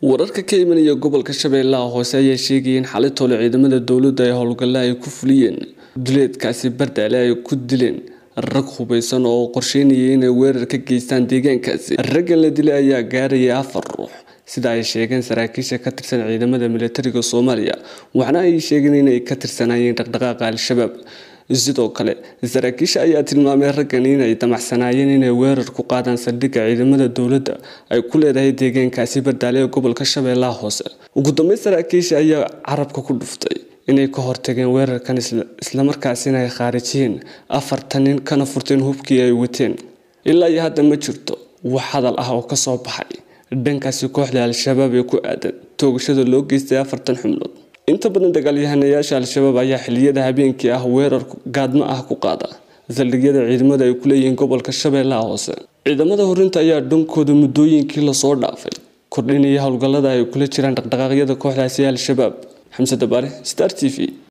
wararka ka imanaya gobolka Shabeellaha Hoose ayaa sheegay in xalitooda ciidamada dawladda ay howlgallada ay ku fuliyeen duleedkaasi Bardaale ay ku dileen rag hubeysan oo qorsheynayay inay weerar ka geystaan deegaankaasi. Ragga la dilay ayaa gaaraya 4 ruux sida ay sheegeen saraakiisha ka tirsan ciidamada militariga Soomaaliya, waxaana ay sheegeen inay ka tirsanayeen dhaqdhaqaaqa Al-Shabaab. sidoo kale saraakiisha ayaa tilmaamay raggan inay damacsanaayeen inay weerar ku qaadaan saldhigga ciidamada dawladda ay ku leedahay deegaankaasi Bardaale ee gobolka Shabeellaha Hoose. Ugu dambeyn saraakiisha ayaa carabka ku dhuftay inay ka hortageen weerarkan isla markaasina ay khaarijiyeen 4 nin kana furteen hubkii ay wateen. ilaa iyo hadda ma jirto wax hadal ah oo ka soo baxay dhankaasi kooxda Al-Shabaab ee ku aadan toogashada loo geystay 4 xubnood. inta badan dagaalyahanayaasha Al-Shabaab ayaa xilliyada habeenkii ah weerar gaadmo ah ku qaada saldhigyada ciidamada ay ku leeyihiin gobolka Shabeellaha Hoose. ciidamada horinta ayaa dhankooda muddooyinkii la soo dhaafay kordhinaya howlgallada ay kula jiraan dhaqdhaqaaqyada kooxdaasi Al-Shabaab. Xamse Dabaale, Star TV.